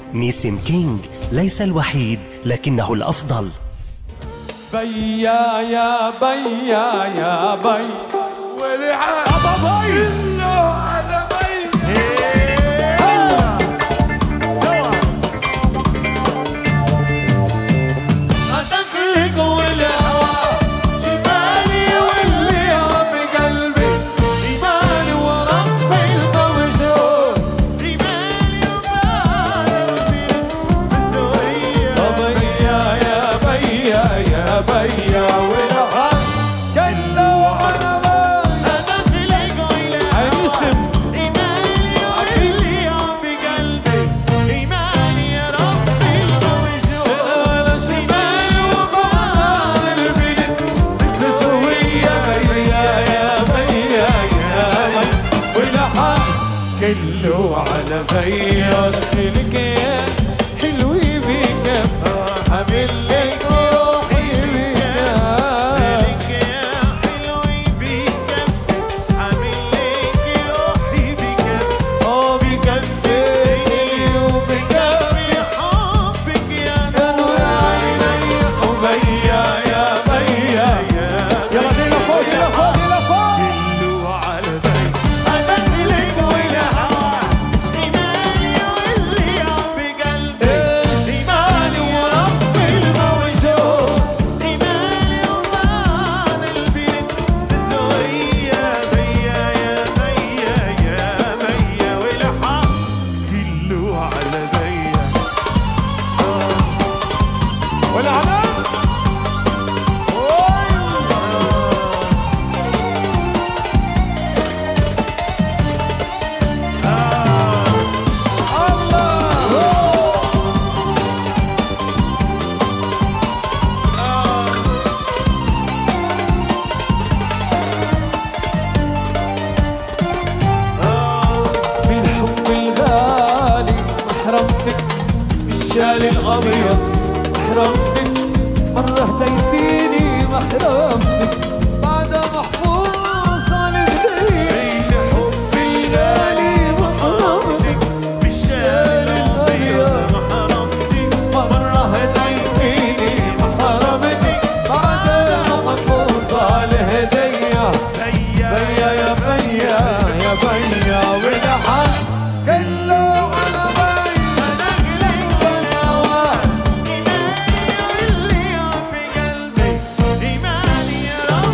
نيسم كينج ليس الوحيد لكنه الأفضل. بيا يا بيا يا بي ولعب أبا بي كله على بي سوا أدخلك والهوى جمالي واللي بقلبي جمالي ورب الموجود جمالي وبالي مسوية بيا يا بيا يا بيا والحق كله على بي أدخلك والهوى عيسم إيماني واللي بقلبي إيماني يا ربي الموجود أنا شمال وبعد البيت مسوية بيا يا بيا يا بي والحق كله على بيا أدخلك يا حلوي بك حامل لك روحي لك يا حلوي بك حامل لك روحي بك بكفيني وبكفي حبك يا نور عيني وبيا يا بيا يلا بينا فوق يلا فوق يلا فوق كله على بي أدخلك والهوى إيماني واللي بقلبي إيماني ورب الموجود إيماني وبعد البيت مسوية بيا يا بيا يا بيا والحق كله على بيا والعلم بالحب الغالي حرمتك بالشال الأبيض حرمتك مرة هديتيني ما حرمتك بعد محفوظة لهديك حب الغالي محرمتك بالشال الأبيض محرمتك مرة هديتيني ما حرمتك بعد محفوظة لهدية بيا بيا يا بيا يا بيا والحق كله على بيا أدخلك والهوى إيماني واللي بقلبي إيماني يا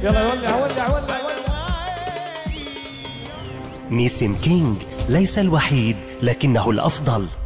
يلا ولع ولع ولع ولع. نيسم كينج ليس الوحيد لكنه الأفضل.